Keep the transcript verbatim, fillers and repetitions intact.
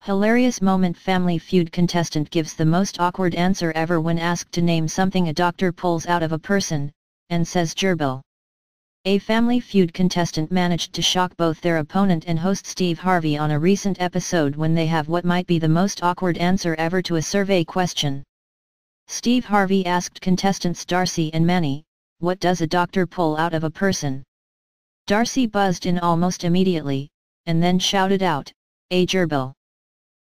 Hilarious moment. Family Feud contestant gives the most awkward answer ever when asked to name something a doctor pulls out of a person, and says gerbil. A Family Feud contestant managed to shock both their opponent and host Steve Harvey on a recent episode when they have what might be the most awkward answer ever to a survey question. Steve Harvey asked contestants Darci and Manny, "What does a doctor pull out of a person?" Darci buzzed in almost immediately, and then shouted out, "A gerbil."